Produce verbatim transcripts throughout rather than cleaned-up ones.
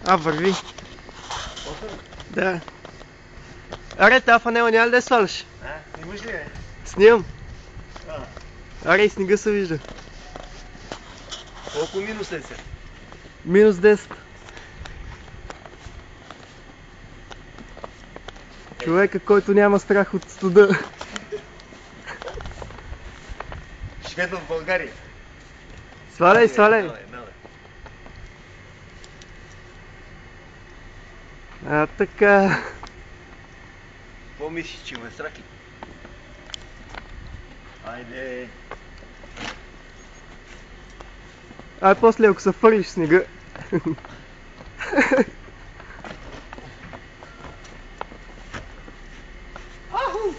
А, върви. Да. Аре, тази фанела няма ли да я сваляш? А, снимаш ли, бе? Снимам. А. Аре, и снега се вижда. Колко минус е се? Минус десет. Човека, който няма страх от студа. Живеем в България. Сваляй, сваляй. Давай, давай. А, така. Какво мислиш, че ме сраки? Айде. Ай, после ако се фърлиш в снега. Аху!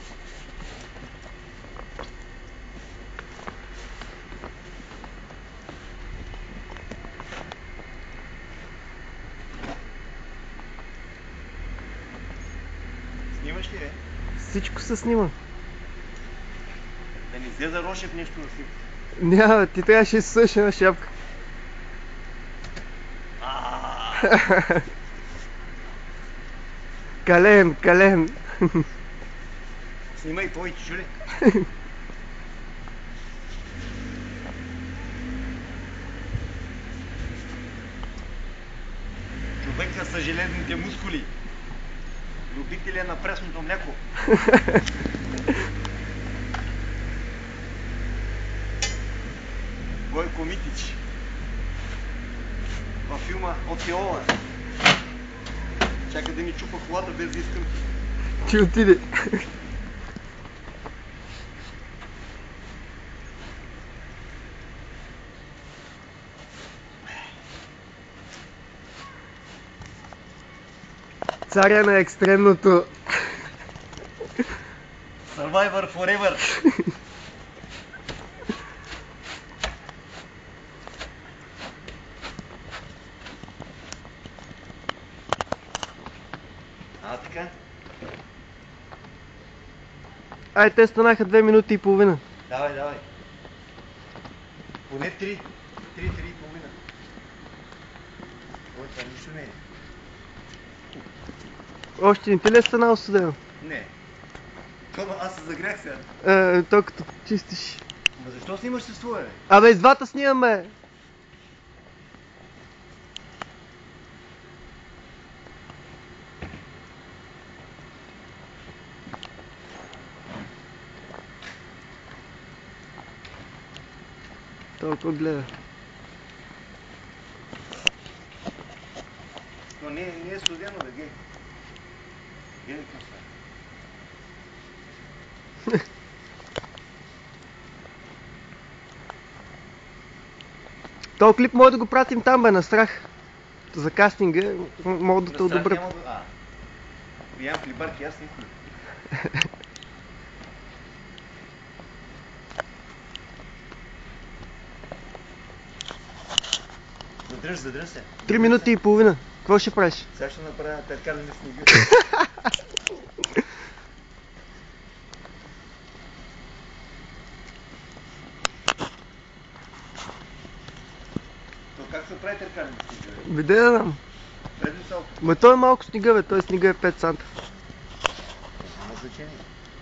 Снимаш ли, бе? Всичко се снима. Да не излезе Рошев нещо да снима. Няма, ти трябваше да си сложиш една шапка. Кален, кален. Снимай твоите чули. Човека с железните мускули. Любителя на пресното мляко. Гойко Митич. Във филма Отеола. Чака да ми чупа колата без да искам. Ти отиде. Царя на екстремното. Survivor forever. А, така? Ай, те станаха две минути и половина. Давай, давай. Поне три. Три, три и половина. Ой, това нищо не е. Още не ти ли е станало студено? Не. Тома, аз се загрях сега. Е, то като чистиш. Ма защо снимаш с твоя, бе? Абе, и с двата снимаме. Толкова гледа. Но не, не е студено, бе, гей. Гледай какво става. Този клип може да го пратим там, бе, на страх. За кастинга могат да те одобрят. Няма да... А. Ям хлибарки, аз не хлиб. Задръж, задръж се. Три минути и половина. Какво ще правиш? Сега ще направя търкарни снега. То как се прави търкарни снега? Биде да дам. Предно салко. Ма той е малко снега, бе. Той снега е пет санта. Няма значение.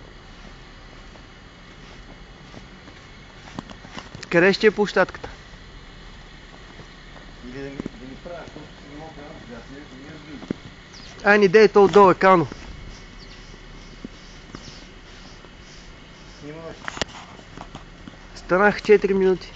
Къде ще е площадката? Или да ми, да ми правя, защото си не мога да аз не, не разбирам. Ай, не дей, то отдолу е кално. Снимаш. Станах четири минути.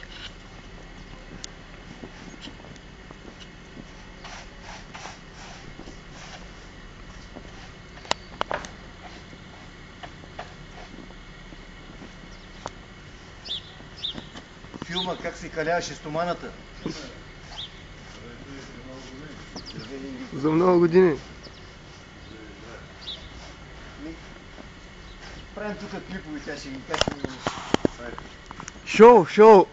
Филма как се каляваше стоманата. За много години. Правим тук клипове, тя ще ми каже. Шоу, шоу!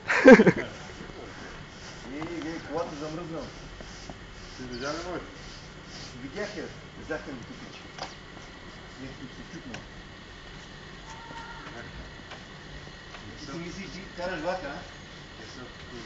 Ей, ей, колата замръзнала. Ти видя ли мой? Видях я, взяха ми тупичи. Нещо се чукна. Ти си мислиш, ти караш влака, а?